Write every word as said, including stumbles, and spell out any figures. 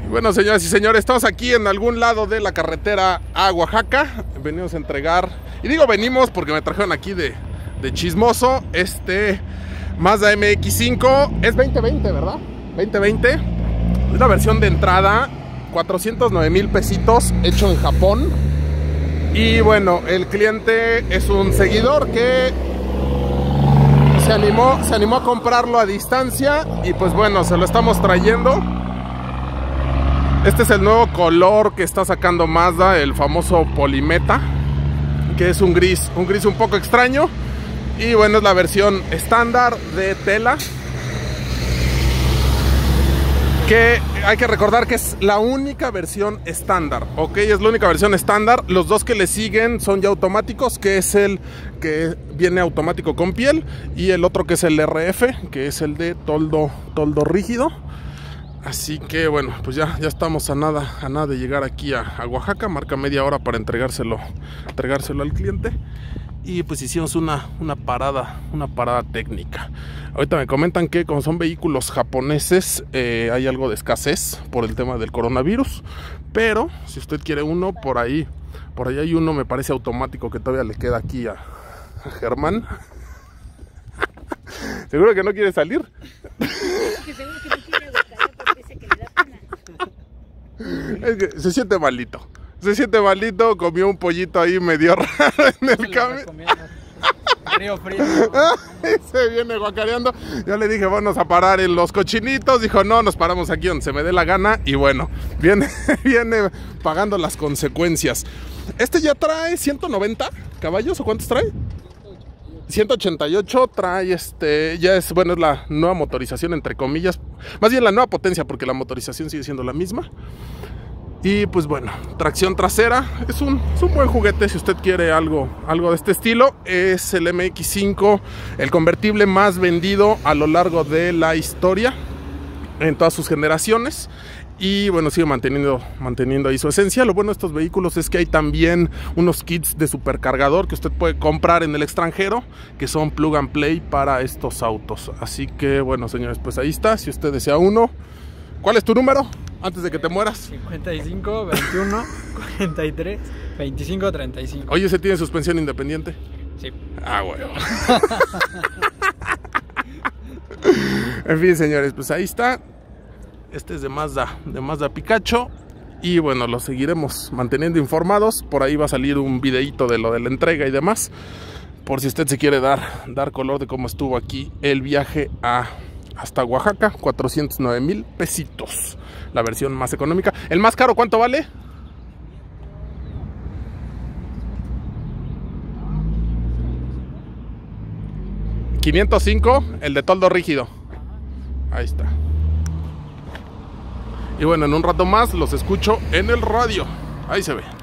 Bueno, señoras y señores, estamos aquí en algún lado de la carretera a Oaxaca. Venimos a entregar, y digo venimos porque me trajeron aquí de, de chismoso, este Mazda M X cinco. Es veinte veinte, ¿verdad? veinte veinte. Es la versión de entrada, cuatrocientos nueve mil pesitos, hecho en Japón. Y bueno, el cliente es un seguidor que se animó, se animó a comprarlo a distancia. Y pues bueno, se lo estamos trayendo. Este es el nuevo color que está sacando Mazda, el famoso Polimeta, que es un gris, un gris un poco extraño. Y bueno, es la versión estándar de tela, que hay que recordar que es la única versión estándar, ok, es la única versión estándar. Los dos que le siguen son ya automáticos, que es el que viene automático con piel, y el otro que es el R F, que es el de toldo, toldo rígido. Así que bueno, pues ya, ya estamos a nada, a nada de llegar aquí a, a Oaxaca. Marca media hora para entregárselo, entregárselo al cliente. Y pues hicimos una, una parada, una parada técnica. Ahorita me comentan que como son vehículos japoneses, eh, hay algo de escasez por el tema del coronavirus. Pero si usted quiere uno, por ahí, por ahí hay uno, me parece automático, que todavía le queda aquí a, a Germán. ¿Seguro que no quiere salir? Es que se siente malito. Se siente malito, comió un pollito ahí medio raro en el camino. Río frío. Se viene guacareando. Yo le dije, vamos a parar en Los Cochinitos. Dijo, no, nos paramos aquí donde se me dé la gana. Y bueno, viene, viene pagando las consecuencias. Este ya trae ciento noventa caballos, ¿o cuántos trae? ciento ochenta y ocho. Trae este, ya es, bueno, es la nueva motorización, entre comillas. Más bien la nueva potencia, porque la motorización sigue siendo la misma. Y pues bueno, tracción trasera. Es un, es un buen juguete si usted quiere algo, algo de este estilo. Es el M X cinco, el convertible más vendido a lo largo de la historia, en todas sus generaciones. Y bueno, sigue manteniendo, manteniendo ahí su esencia. Lo bueno de estos vehículos es que hay también unos kits de supercargador que usted puede comprar en el extranjero, que son plug and play para estos autos. Así que bueno, señores, pues ahí está. Si usted desea uno, ¿cuál es tu número? Antes de que te mueras. cincuenta y cinco, veintiuno, cuarenta y tres, veinticinco, treinta y cinco. Oye, ¿ese tiene suspensión independiente? Sí. Ah, bueno. En fin, señores, pues ahí está. Este es de Mazda, de Mazda Picacho. Y bueno, lo seguiremos manteniendo informados. Por ahí va a salir un videíto de lo de la entrega y demás, por si usted se quiere dar, dar color de cómo estuvo aquí el viaje a, hasta Oaxaca. Cuatrocientos nueve mil pesitos, la versión más económica. ¿El más caro cuánto vale? quinientos cinco, el de toldo rígido. Ahí está. Y bueno, en un rato más los escucho en el radio. Ahí se ve.